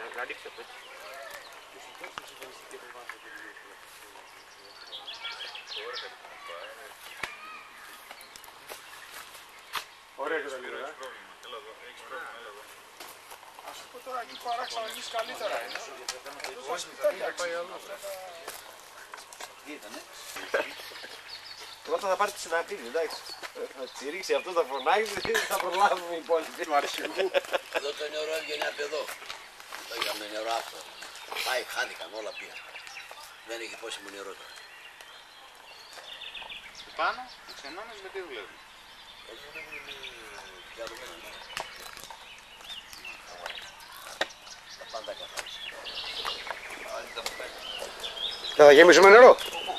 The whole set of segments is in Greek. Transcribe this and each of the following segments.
Ωραία και τα λίρα. Ας σου πω τώρα εκεί παράξανα εμείς καλύτερα είναι. Όχι, δεν πάει αλλού. Πρώτα θα πάρει τη συναπίδη, εντάξει. Θα τσιρίξει αυτό, θα φωνάξει και θα προλάβουμε οι υπόλοιποι. Του αρχηγού. Εδώ το νερό έβγαινε από εδώ. Το είχαμε νερό αυτό. Πάει, χάθηκαν, όλα πήγαν. Δεν έχει πόσιμο νερό τώρα. Πάνω, οι ξενώνες με τι δουλεύουν. Εδώ δουλεύουν πια δομένα. Τα πάντα καθάρισα. Θα γεμίσουμε νερό.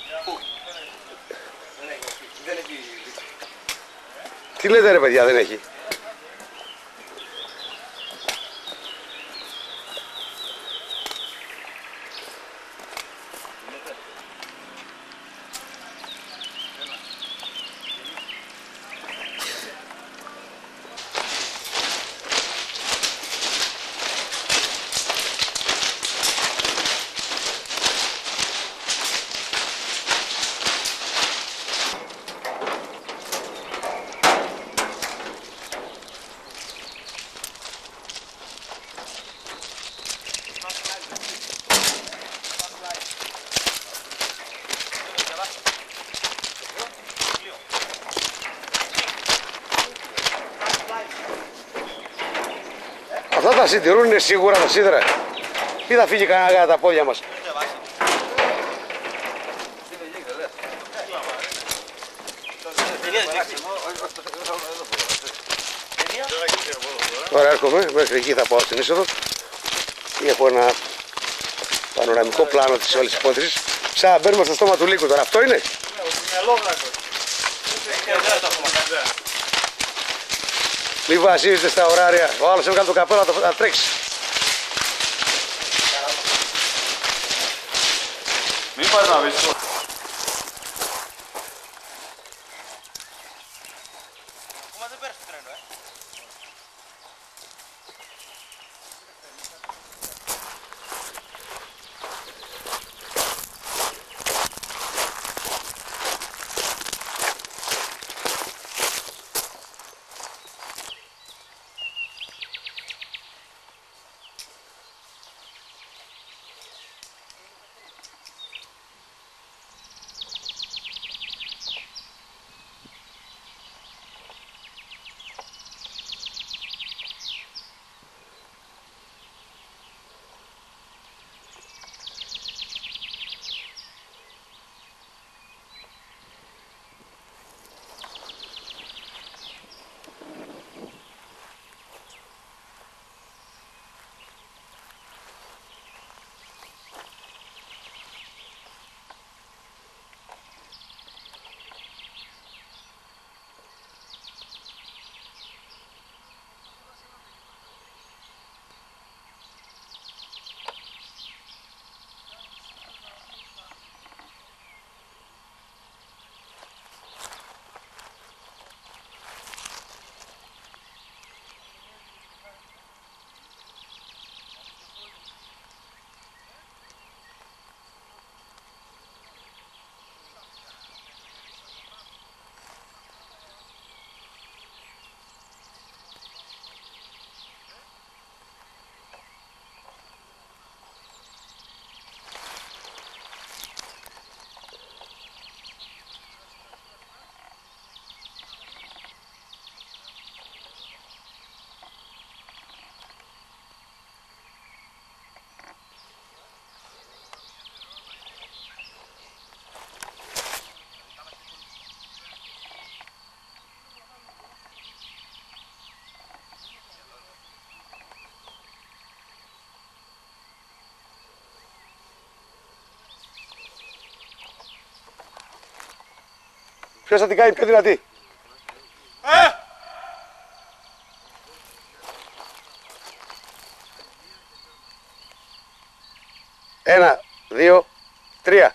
Τι λέτε ρε παιδιά, δεν έχει. Αυτά τα συντηρούν σίγουρα τα σίδερα. Ή θα φύγει κανένα για τα πόδια μας. Τώρα έρχομαι, μέχρι εκεί θα πάω στην είσοδο. Έχω ένα πανοραμικό πλάνο της όλης υπόθεσης. Σαν μπαίνουμε στο στόμα του λύκου τώρα. Αυτό είναι. Μη βασίζετε στα ωράρια. Ο άλλος έβγαλε το καπέλο να τρέξει. Μην πας να βρεις. Ποιος θα την κάνει πιο δυνατή. Ένα, δύο, τρία.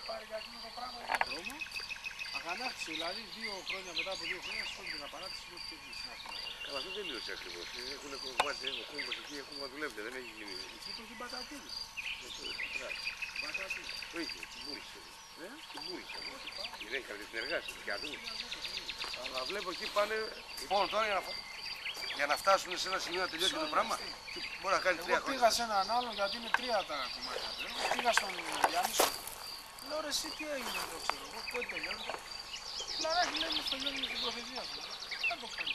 πάρει για εκείνο το πράγμα για τον δρόμο. Αγανάκτησε, δηλαδή 2 χρόνια μετά από 2 χρόνια σηκώνει την απαράτηση του και έχει συνάχεια. Καλά, αυτό τελείωσε ακριβώς. Έχουν κομμάτι, έχουν κόμβος εκεί, έχουμε να δουλεύετε, δεν έχει γίνει. Εκεί που έχει μπατατίδι. Μπατατίδι. Το είχε, την πούλησε. Την πούλησε. Δεν έχει κρατήσει την εργάση, για να δούμε. Αλλά βλέπω εκεί πάνε. Λοιπόν, τώρα για να φτάσουν σε ένα σημείο να τελειώσει το πράγμα, μπορεί να κάνει 3 Εγώ χρόνια. πήγα σε έναν άλλον γιατί είναι 3 τα κομμάτια. Πήγα στον Γιάννησο. Λέω ρε εσύ τι έγινε, δεν ξέρω εγώ, πότε τελειώνει. Λαράκι λέει μου τελειώνει την προθεσία του. Δεν το κάνει.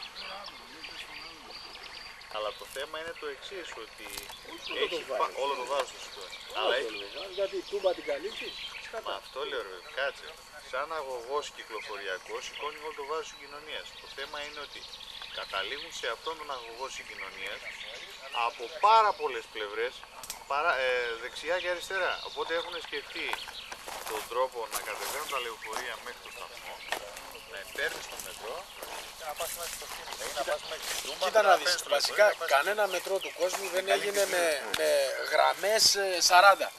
Αλλά το θέμα είναι το εξής, ότι έχει όλο το βάρος του σηκώνει. Αλλά γιατί τούμπα την καλύπτει. μα αυτό λέω ρε, κάτσε. Σαν αγωγός κυκλοφοριακός σηκώνει όλο το βάρος της συγκοινωνίας. Το θέμα είναι ότι καταλήγουν σε αυτόν τον αγωγό συγκοινωνίας από πάρα πολλές πλευρές, δεξιά και αριστερά. Οπότε έχουν σκεφτεί τον τρόπο να κατεβαίνουν τα λεωφορεία μέχρι το σταθμό, να παίρνεις το μετρό και να πας μέχρι στο στήμα. Να πας μέχρι τη Τούμπα, Κοίτα να δεις, βασικά κανένα μετρό του κόσμου δεν έγινε με γραμμές 40.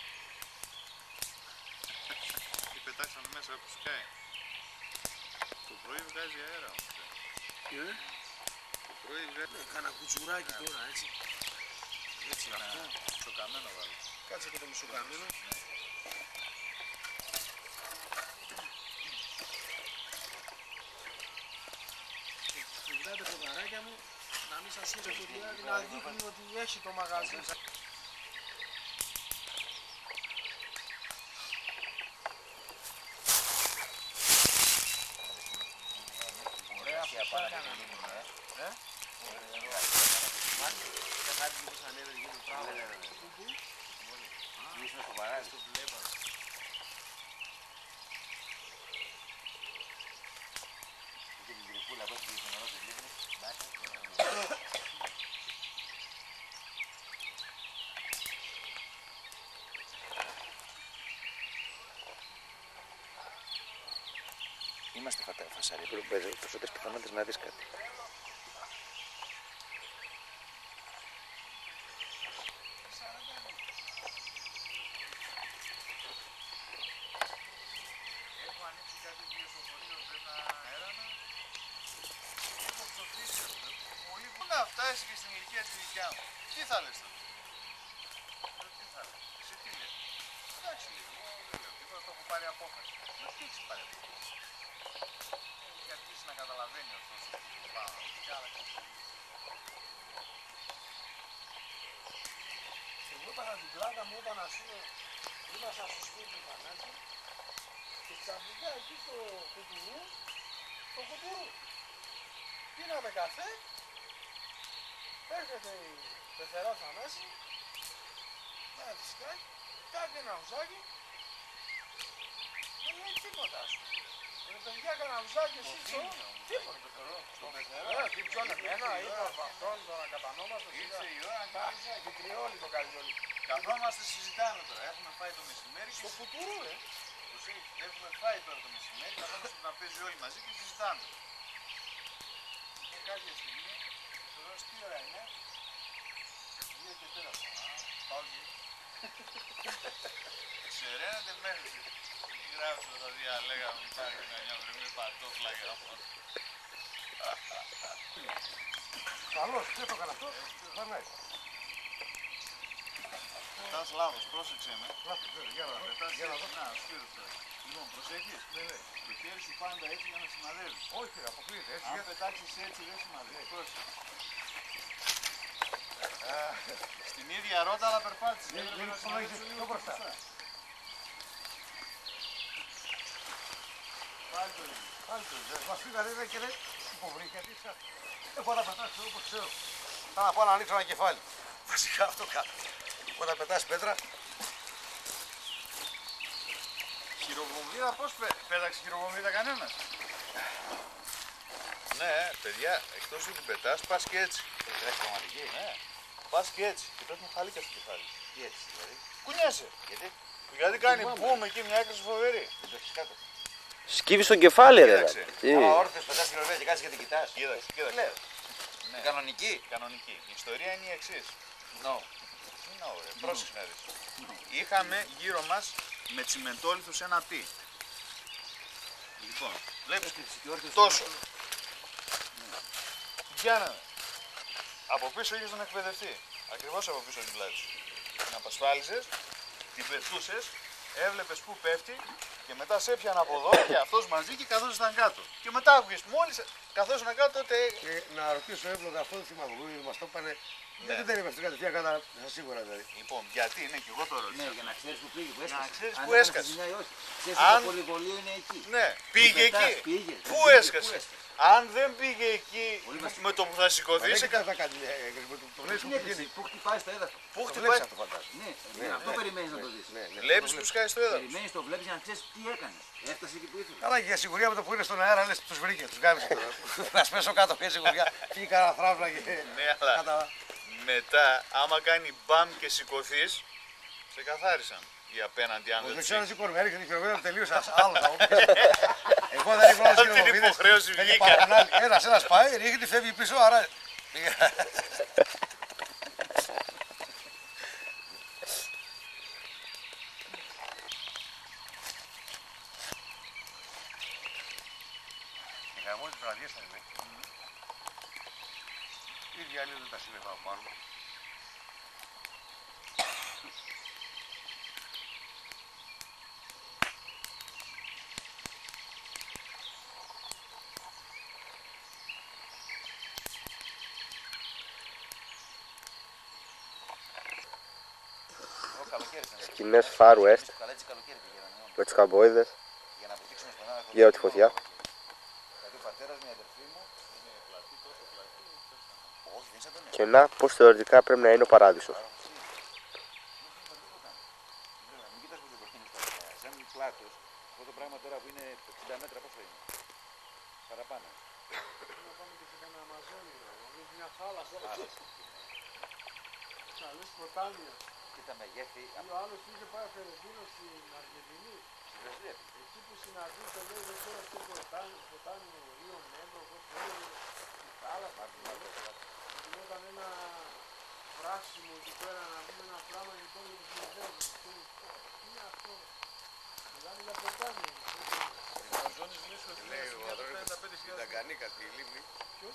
και πετάξανε μέσα που σκάει. Το πρωί βγάζει αέρα όμως. Το πρωί βγάζει Κάνα κουτσουράκι τώρα, έτσι. Έτσι αυτό. μισοκαμένο βάλει. Κάτσε και το μισοκαμένο. Κοιτάτε φωταράκια μου, να μην σας είναι φωτιά, να δείχνει ότι έχει το μαγαζί. Ωραία αυτά έκανα. Είμαστε φασαροί, πρέπει περισσότερες πιθανότητες να δεις κάτι. Έχω ανοίξει κάτι βιοσοφορείο, πρέπει να αέρανα. Έχω ψοφίσει. Πολύ που να φτάσει και στην ηλικία τη δικιά μου. Τι θα λες τότε. Τι θα λες. Εσύ τι λες. Εντάξει λίγο, δεν λέω τίποτα, το έχω πάρει απόφαση. Μα τι έχεις πάρει απόφαση. Έχει αρχίσει να καταλαβαίνει αυτός το πάνω. Και άλλα κάτι. Εγώ έκανα την πλάκα μου όταν ας πούμε ήμασταν στο σπίτι του Πανάκη και ξαφνικά εκεί στο κουτουρού, πίναμε καφέ, έρχεται η πεθερά στα μέση, ένα δισκάκι, κάνει ένα ουζάκι, δεν λέει τίποτα σου. Ρε παιδιά έκανα ουζάκι εσύ τίποτα. Στο πεθερά, τι πιόνε εμένα, είπα από αυτόν, τον ακατανόμαστο, Ήρθε η ώρα να κάνει ουζάκι. Πιτριόλι το καρδιόλι. Καθόμαστε συζητάμε τώρα. Έχουμε φάει το μεσημέρι και Στο κουτουρού, έχουμε φάει τώρα το μεσημέρι. Καθόμαστε στο τραπέζι όλοι μαζί και συζητάμε. Και κάποια στιγμή, τώρα τι ώρα είναι, 2 και 4. Πάω και ξεραίνεται μέχρι. Τι γράψω τα δύο, λέγαμε υπάρχει καμιά βρεμή παντόφλα για αυτό. Καλώς, τι το έκανα αυτό. Πανάει. Πετάς λάθος, πρόσεξε με. Για να Πετάς για να έτσι, να, Σπύρος τώρα. Λοιπόν, προσέχεις. Το χέρι σου πάντα έτσι για να σημαδεύεις. Όχι, αποκλείεται έτσι. Αν πετάξεις έτσι δεν σημαδεύει. Πρόσεχε. Στην ίδια ρότα αλλά περπάτησε. Δεν Έπρεπε να υπολογίζεις σημαδέψεις πιο λίγο μπροστά. Πάλι το ίδιο. Πάλι το ίδιο. Μας πήγανε ένα και λέει υποβρύχεται. Εγώ να πετάξω όπως ξέρω. Θα να πάω να ανοίξω ένα κεφάλι. Βασικά αυτό κάνω. Όταν πετάς πέτρα, Χειροβομβίδα πώς πέταξε χειροβομβίδα κανένας. Ναι, παιδιά, εκτός ότι πετάς, πας και έτσι. Πετρέχει πραγματική. Ναι, πας και έτσι. Και πρέπει να χαλίκια στο κεφάλι. Τι έτσι δηλαδή. Κουνιάσαι. Γιατί Γιατί κάνει μπούμ εκεί μια έκρηση φοβερή. δεν το έχεις κάτω. Σκύβει στο κεφάλι, ρε. Κοίταξε. Άμα όρθιος πετάς την ορβέα και κάτσεις και την κοιτάς. Κοίταξε, κοίταξε. Λέω. Ναι. Κανονική. Κανονική. Η ιστορία είναι η εξής. No. Είναι ωραία. Πρόσεξε να δεις. Είχαμε γύρω μας με τσιμεντόλιθο σε ένα τι. Λοιπόν, βλέπεις τόσο. Γιάννα, από πίσω είχες τον εκπαιδευτή. Ακριβώς από πίσω την πλάτη σου. Την απασφάλισες, την πετούσες, έβλεπες πού πέφτει και μετά σε έπιανε από εδώ και αυτός μαζί και καθόσασταν κάτω. Και μετά άκουγες μόλις καθόσασταν κάτω τότε. Και να ρωτήσω εύλογα αυτό το θυμάμαι, γιατί μας το είπανε. Γιατί δεν είμαστε κατευθείαν κατά σίγουρα δηλαδή. Λοιπόν, γιατί είναι και εγώ το ρώτησα. Ναι, για να ξέρεις που πήγε, που Για να έσκασε. ξέρεις Αν που έπαθε έσκασε. ζημιά ή όχι. Ξέρεις Αν- ότι το πολυβολείο είναι εκεί. Ναι, πήγε Πετάς, εκεί. πήγε. Πού Πήγε, έσκασε. πού έσκασε. Αν δεν πήγε εκεί Πολύ βασικό. με το που θα σηκωθεί, Δεν σε κοιτάς να κάνει. Το βλέπεις που Βλέπεις πηγαίνει. που χτυπάει στο έδαφο. πού Το βλέπεις χτυπάει. αυτό φαντάζομαι. Ναι, αυτό περιμένεις να το δεις. Ναι, ναι. Βλέπει που σκάει στο έδαφο. Περιμένεις, το βλέπεις για να ξέρεις τι έκανε. Έφτασε εκεί που ήθελε. Καλά, και για σιγουριά με το που είναι στον αέρα λες τους βρήκε, τους γάμισε τώρα. Να σπέσω κάτω και σιγουριά. Φύγει κανένα θράβλα και Ναι, αλλά μετά, άμα κάνει μπαμ και σηκωθεί, σε καθάρισαν οι απέναντι αν δεν δεν ξέρω τους τι κορμέ, έριξε την χειροβίδα τελείως άλλο. Εγώ δεν ήμουν όλες Αυτή την χειροβίδες. υποχρέωση Έχει βγήκα. πάρει άλλη. Ένας πάει, ρίχνει, φεύγει πίσω, άρα. Οι γαμμός της βραδιές θα είναι. Ίδια άλλη δεν τα σύννεφα από πάνω. Σκηνές Far West Καλά έτσι καλοκαίρι πήγαιναν. με τους καμποίδες Για να αποτύξουμε στον άνθρωπο. για τη φωτιά. Δηλαδή ο πατέρας μου, η αδερφή μου. Όχι, δεν ήταν. Και να πως θεωρητικά πρέπει να είναι ο παράδεισος. Μην κοιτάς που το προχύνεις τα παιδιά. Σαν πλάτος, αυτό το πράγμα τώρα που είναι 60 μέτρα πόσο είναι. Παραπάνω. Να πάμε και σε κανένα Αμαζόνιο, μια θάλασσα. Καλές ποτάμια. Και τα μεγέθη Ή ο άλλος που είχε πάει Φερεντίνο στην Αργεντινή. στη Βραζιλία. Εκεί που συναντήσε, λέει, δεν ξέρω ποιο ποτάμι, Ρίο Νέγκο, πώς λέει, η θάλασσα. Γινόταν ένα πράσινο εκεί πέρα, να δούμε ένα πράγμα λοιπόν για τους Μεδέρους. Τι είναι αυτό. Μιλάμε για ποτάμι. Λέει ο Ανδρώνικος στην Ταγκανίκα, στη Λίμνη. Ποιος?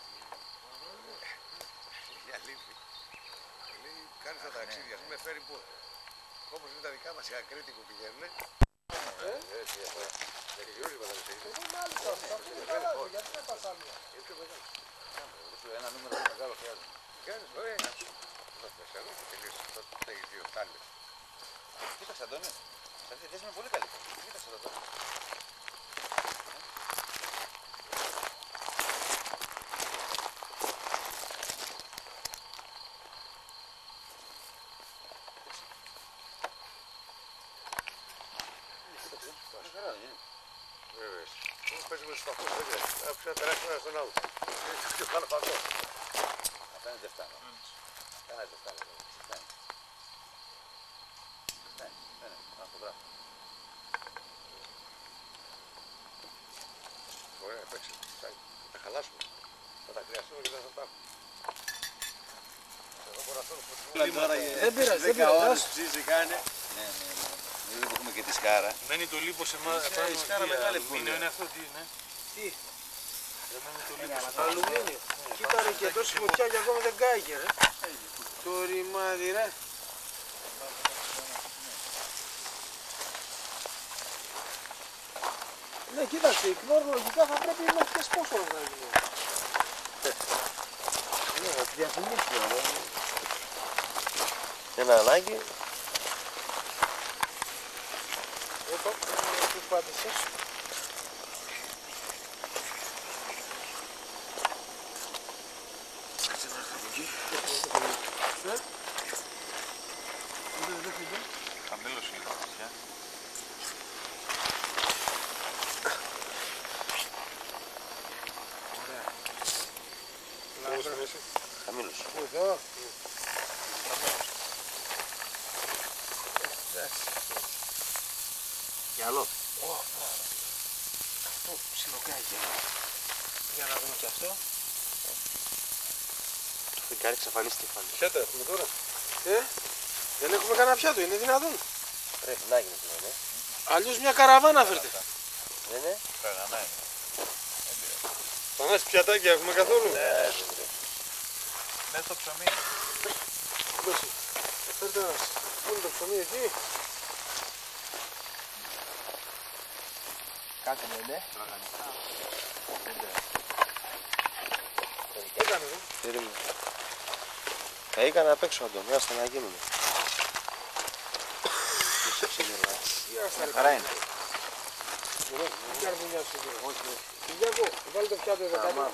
Μια Λίμνη. Λέει, κάνει τα ταξίδια, ας πούμε, φέρει πόδι. Όπως είναι τα δικά μας, οι Ακρίτικοι που πηγαίνουν. Έτσι, Εγώ μάλιστα, αυτό είναι καλά, γιατί δεν πας άλλο. Ένα νούμερο είναι μεγάλο χρειάζεται. Κάνεις, ωραία. Θα πέσανε και τελείωσε. Τότε έχεις δύο τάλες. Κοίταξε Αντώνη. Σε αυτή τη θέση είναι πολύ καλή. Κοίταξε το τώρα. Βέβαια. Πώς παίζουμε στους φακούς, δεν χρειάζεται. Άκουσα να περάσει ένα στον άλλο. Είναι το πιο καλό φακό. Αυτά είναι δευτάνα. Κάνα δευτάνα. Φτάνει. Αυτό πράγμα. Ωραία, παίξε. Θα τα χαλάσουμε. Θα τα χρειαστούμε και δεν θα τα έχουμε. Εγώ μπορώ να θέλω Δεν πειράζει, δεν πειράζει. Ψήσει κάνε. Ναι. Εδώ που έχουμε και τη σκάρα. Μένει το λίπος σε εμάς. Η σκάρα μεγάλη Είναι αυτό τι είναι. Τι. Μένει το Αλουμίνιο. Κοίτα ρε και τόση φωτιά και ακόμα δεν κάηκε ρε. Το ρημάδι ρε. Ναι, κοίταξε, η Κνόρ λογικά θα πρέπει μέχρι και σπόσορο να γίνει. Ναι, θα τη διαφημίσουμε, αλλά... Ένα ανάγκη. Όπα, τι πάτησες. Χαμήλωσε λίγο η φωτιά. Χαμήλωσε. Εδώ. Και άλλο. Αυτό ψιλοκάκι. Για να δούμε και αυτό. Το φεγγάρι εξαφανίστηκε πάλι. Πιάτα έχουμε τώρα. Δεν έχουμε κανένα πιάτο, είναι δυνατόν. Πρέπει να γίνει αυτό, ναι. Αλλιώς μια καραβάνα φέρτε. Δεν είναι. Πέρα, ναι. Πανάς πιατάκια έχουμε καθόλου. Μέσα στο ψωμί. Φέρτε ένας. Πού είναι το ψωμί εκεί. Κάτι ναι. Έκανε εδώ. Περίμενε. Θα έκανα απ' έξω Αντώνη, άστα να γίνουμε. Χαρά είναι. Τι καρδουλιά σου εδώ. Κυριάκο, βάλε το πιάτο εδώ κάτω.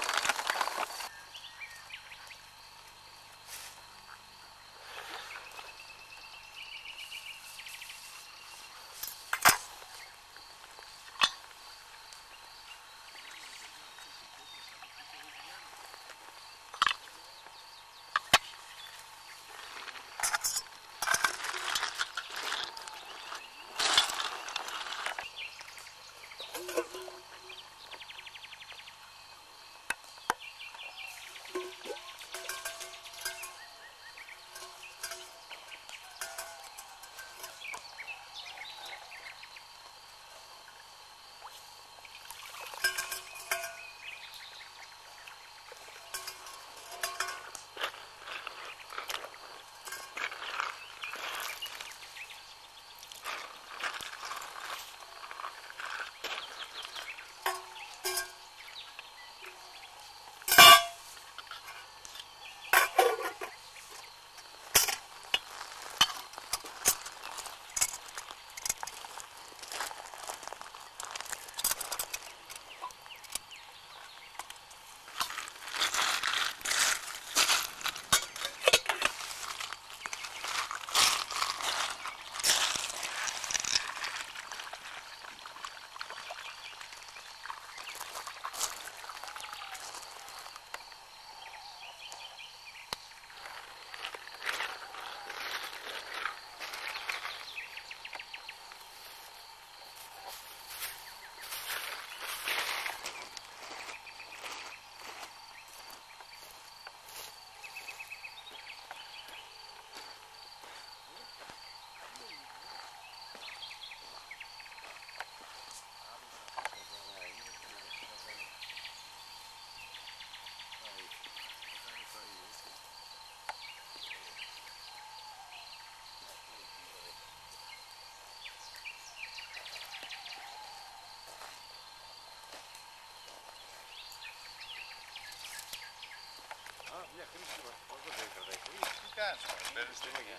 Μια χρήση του πώς δεν κρατάει πολύ. Τι κάνεις, παίρνεις την ίδια.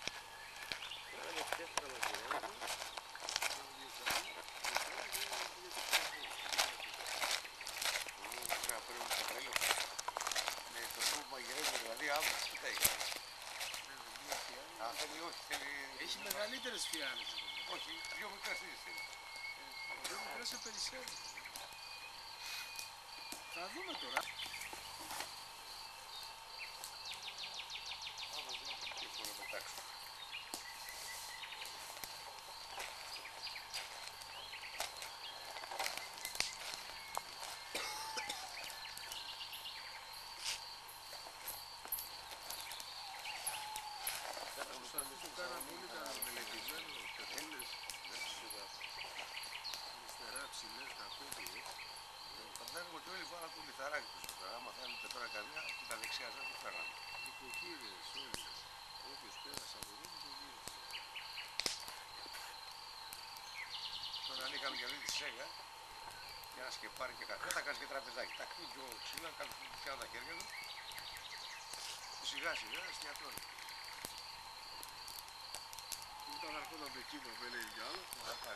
Έχει μεγαλύτερες φιάλες. Όχι, πιο μικρές θέλει. Πιο μικρές σε περισσεύει. Θα δούμε τώρα. Σου κάνα πολύ καλά μελετημένο, πετούλες, αριστερά ψηλές, κακούδι. Φαντάζομαι ότι όλοι πάνε από το λιθαράκι τους τώρα. Άμα θέλετε τώρα καμιά, και τα δεξιά σας τους φέρανε. Νοικοκύρες όλοι. Όποιος πέρασε από εδώ, νοικοκύρες. Τώρα αν είχαμε και αυτή τη σέγα, για να σκεπάρει και καφέ, θα κάνεις και τραπεζάκι. Τα κλείνει πιο ψηλά, πιάνουν τα χέρια του. Σιγά σιγά εστιατόρι. Όταν αρχόταν το κύμα που έλεγε κι άλλο. Θα πάρει.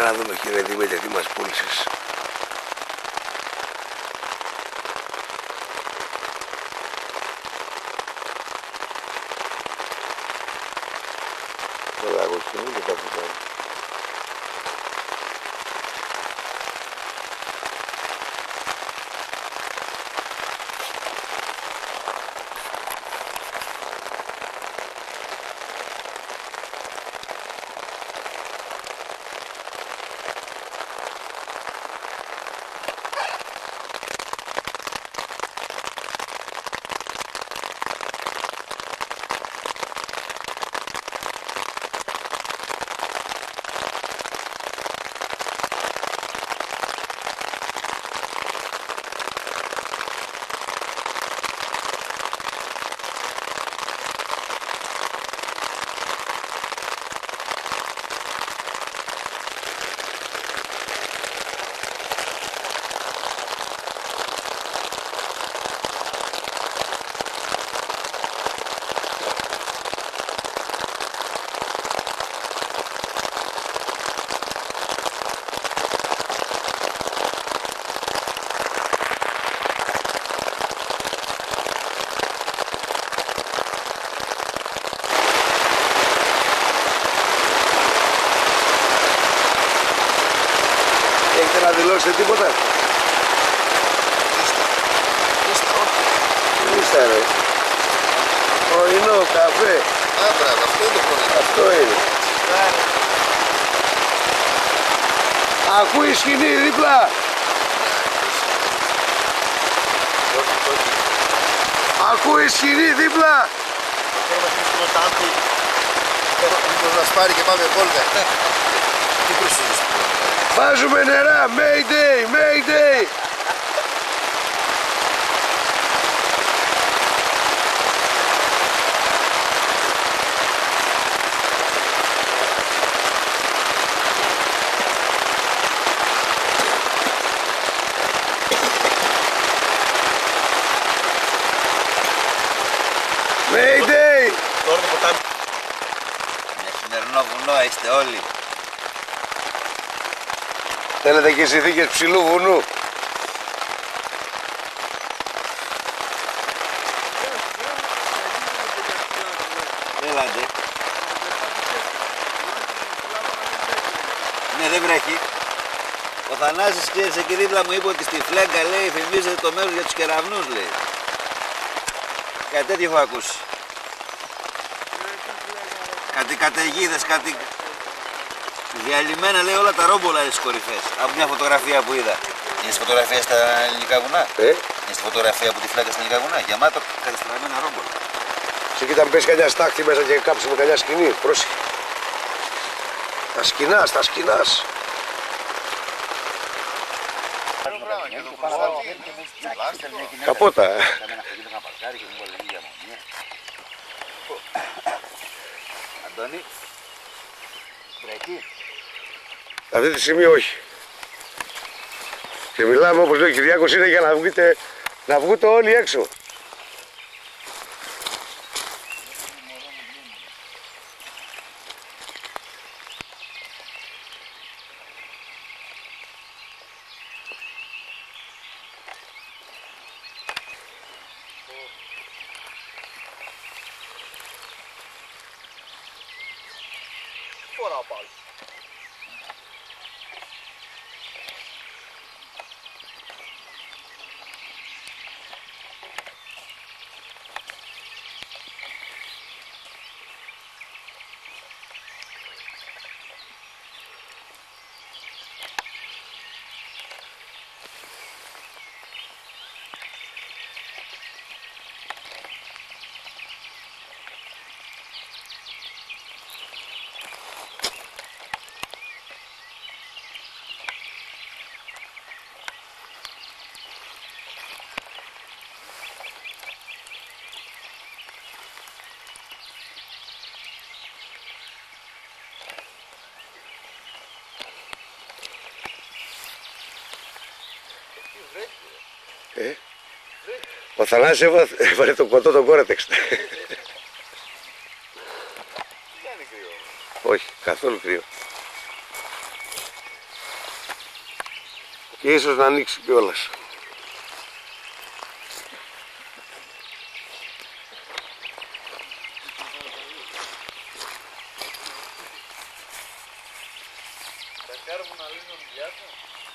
να δούμε, κύριε Δημήτρη, τι μας πούλησες. Τώρα αγωγή και τα φουγκάρια. Έχετε να δηλώσετε τίποτα? Λίστα ρε. Πρωινό, καφέ. Μπράβο, αυτό είναι το πρόβλημα. Αυτό είναι. Ακούει σκηνή δίπλα. Ακούει σκηνή δίπλα. Θέλω να στείλεις το τάμπι. Μήπως να σπάρει και πάμε βόλτα. Τι προσφύγεις. Βάζουμε νερά. Mayday, Mayday. Mayday. Τώρα το ποτάμι. Για σημερινό βουνό είστε όλοι. Θέλετε και συνθήκες ψηλού βουνού. Έλατε. Ναι, δεν βρέχει. Ο Θανάσης ξέρεις εκεί δίπλα μου είπε ότι στη Φλέγκα λέει φημίζεται το μέρος για τους κεραυνούς λέει. Κάτι τέτοιο έχω ακούσει. Κάτι καταιγίδες, κάτι διαλυμένα λέει όλα τα ρόμπολα στις κορυφές. Από μια φωτογραφία που είδα. Είναι στη φωτογραφία στα ελληνικά βουνά. Είναι στη φωτογραφία από τη Φλέγκα στα ελληνικά βουνά. Γεμάτο κατεστραμμένα ρόμπολα. Σε κοίτα, πες κανένα στάχτη μέσα και κάψουμε κανένα σκηνή. Πρόσεχε. Τα σκηνάς, τα σκηνάς. Καπότα. Αντώνη, βρέχει. Αυτή τη στιγμή όχι. Και μιλάμε όπως λέει ο Κυριάκος είναι για να βγείτε όλοι έξω. Φοράω πάλι. Ο Θανάσης έβαλε το κοντό τον Κόρετεξ. Δεν είναι κρύο. Όχι, καθόλου κρύο. Και ίσως να ανοίξει κιόλας. Τα κάρβουνα λύνουν διάφορα.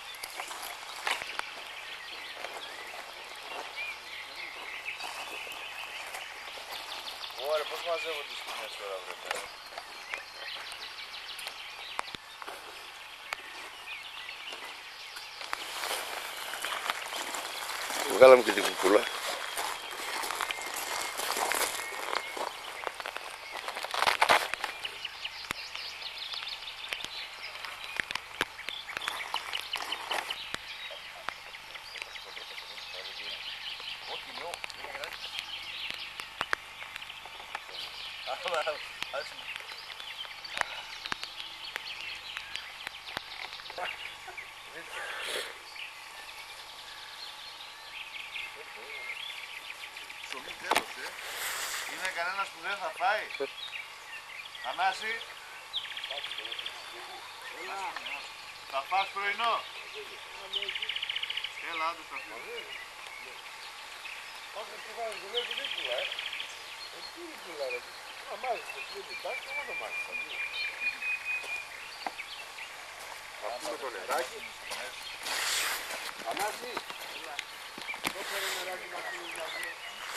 Ωραία, πώς μαζεύω τις σκηνές τώρα, βρε πέρα. Βγάλαμε και την κουκούλα. Ψωμί τέλος, Είναι κανένας που δεν θα φάει. Θανάση. Θα φας πρωινό. Έλα, άντε στα φύλλα. Πάμε και βάζω, δεν είναι δίπλα, τι δίπλα, ρε. Να μάλιστα, δεν υπάρχει, εγώ να μάλιστα. Θα πούμε το νεράκι. Θανάση. Το φέρε νεράκι να πίνεις να πούμε.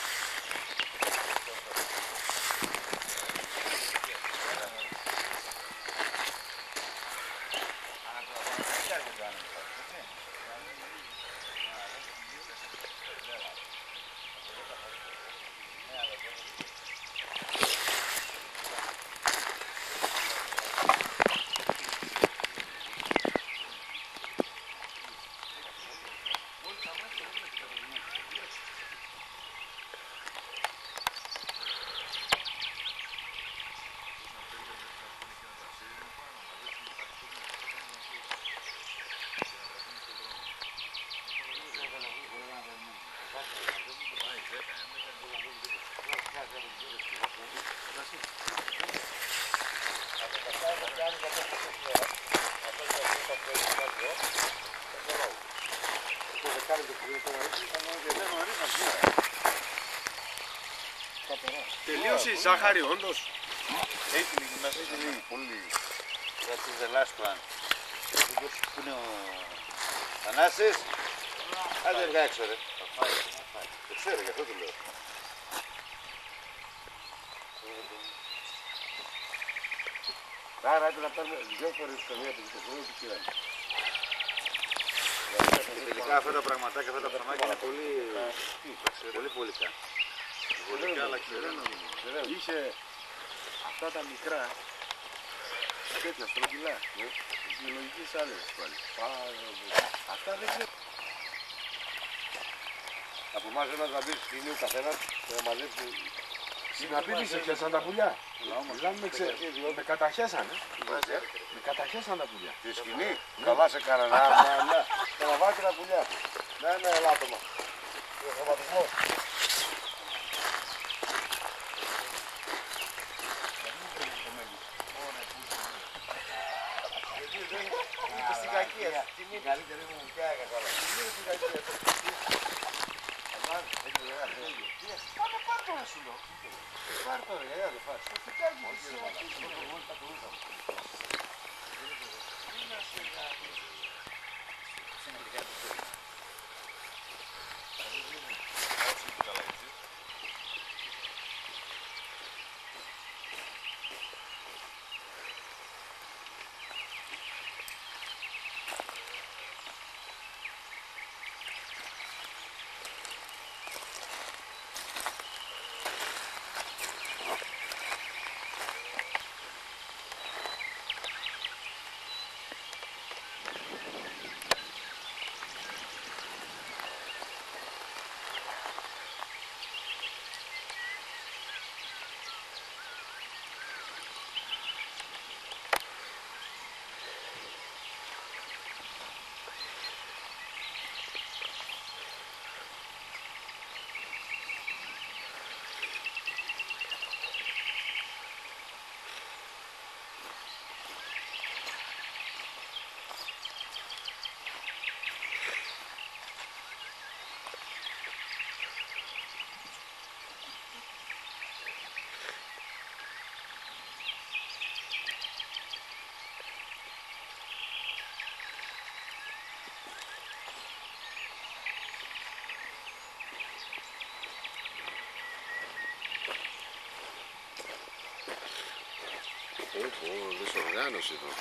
Τελείωσε η ζάχαρη, όντως. Έχει λίγη μέσα. Έχει λίγη, πολύ λίγη. That's the last one. Πού είναι ο Θανάσης? Άντε βγά έξω ρε. Θα φάει. Το ξέρω, γι' αυτό το λέω. Άρα έπρεπε να παίρνουμε 2 φορές καμία από το χρόνο του κυράνι. Τελικά αυτά τα πραγματάκια, αυτά τα ψωμάκια είναι πολύ βολικά. Βολικά, αλλά είχε αυτά τα μικρά, τέτοια στρογγυλά, βιολογικές άλεγες πάλι. Αυτά δεν ξέρω. Από εμάς ένας να μπει στη σκηνή ο καθένας και να μαζέψει. Στην απίτη σε πιάσαν τα πουλιά. Μιλάμε με καταχέσανε. Με καταχέσαν τα πουλιά. Στη σκηνή, καλά σε κάνανε. Να βάλει και τα πουλιά. Ναι, ελάττωμα. Ο χρωματισμός. Ήρθε στην κακία. Την καλύτερη μου πια έκανα. Στην κακία. Πάρ' το ρε σου λέω. Πάρ' το ρε, για να το φας. Το φυτάκι Δυσοργάνωση εδώ.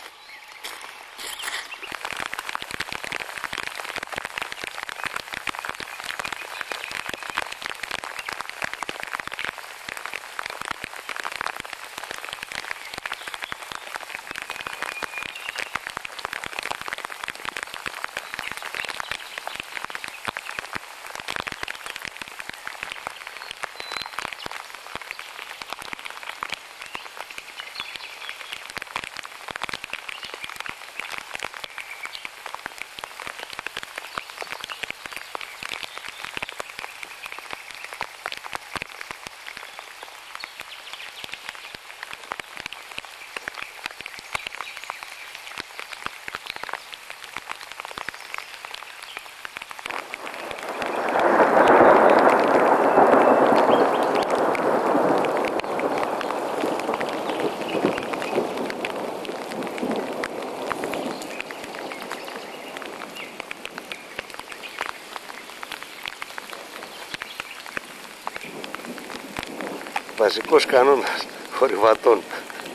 Βασικός κανόνας χορυβατών.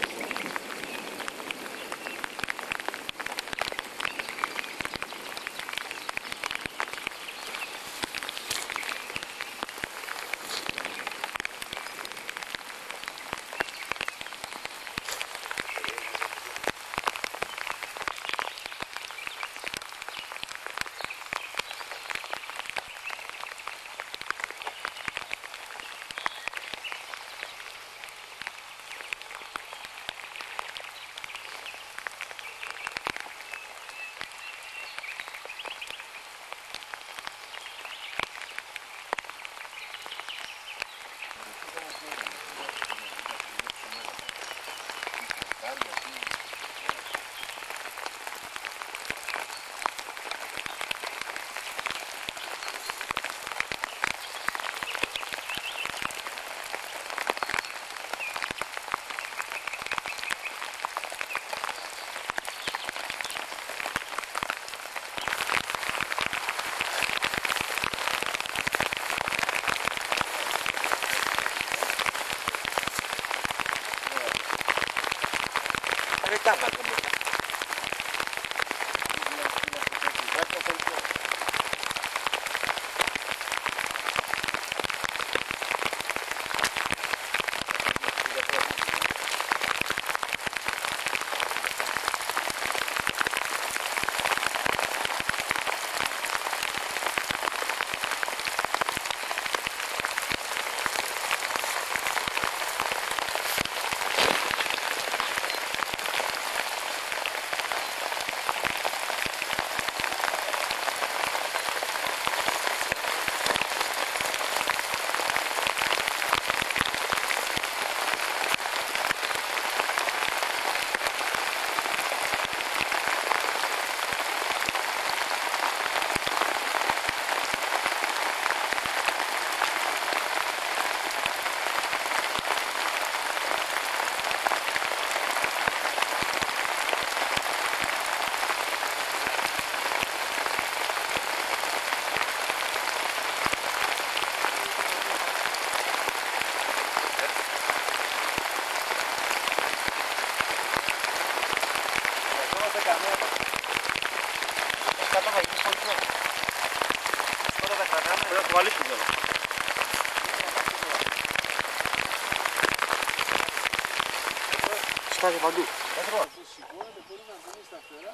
Στάζει παντού. Σηκώνεται, μπορεί να βγει στα φτερά.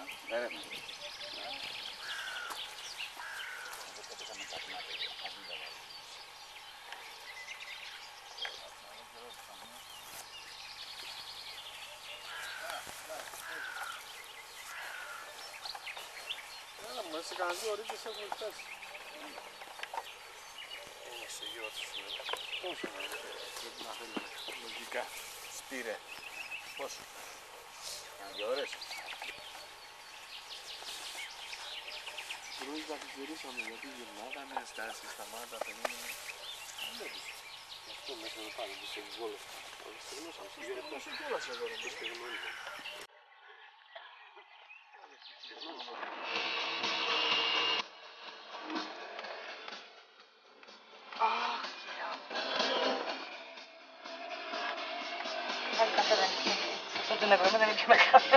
Σε κανένα 2 ώρες έχουν φτάσει. Σε γύρω τους Πόσο πρέπει να θέλουμε, λογικά, σπήρε. Πόσο. Κάνα 2 ώρες. Πρώτα καθυστερήσαμε γιατί γυρνάγανε, σταμάτα, περίμενε. Αυτό μέσα να πάνε, σε γκόλες. Στεγνώσαμε, σε γύρω Πώς κόλασε εδώ ρε. Αυτό δεν ευρώ, δεν είναι και μεγάλο.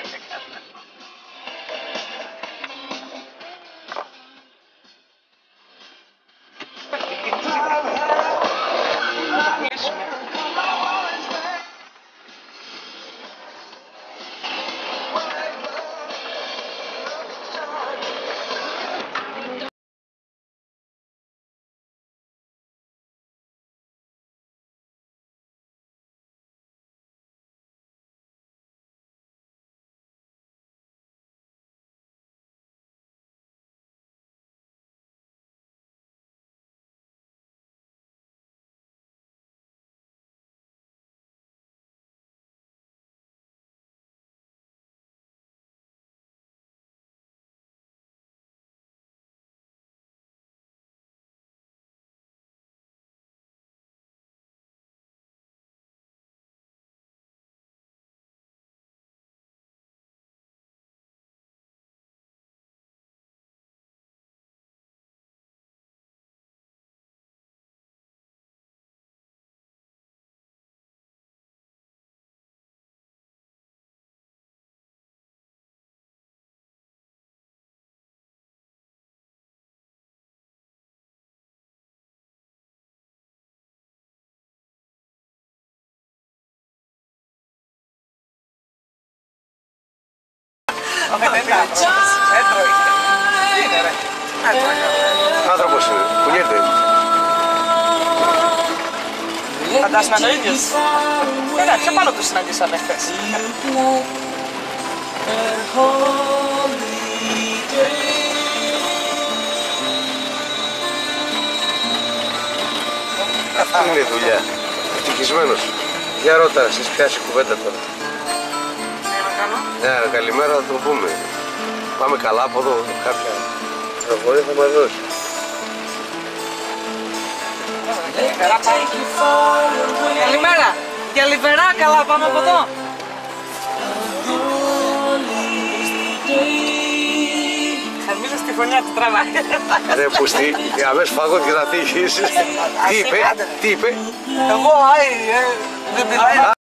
Άνθρωπος είναι, κουνιέται. Φαντάζομαι να είναι ο ίδιος. Εντάξει, πάνω του συναντήσαμε χθες. Αυτή είναι η δουλειά. Ευτυχισμένος. Για ρώτα, εσείς πιάσει κουβέντα τώρα. Ναι, καλημέρα θα το πούμε. Πάμε καλά από εδώ, κάποια πληροφορία θα μας δώσει. Καλημέρα. Για λιβερά καλά πάμε από εδώ. Νομίζω στη φωνιά του τραβάει. Ρε πουστή, αμέσως φαγώ και θα τύχεις. Τι είπε, τι είπε. Εγώ, δεν μιλάω.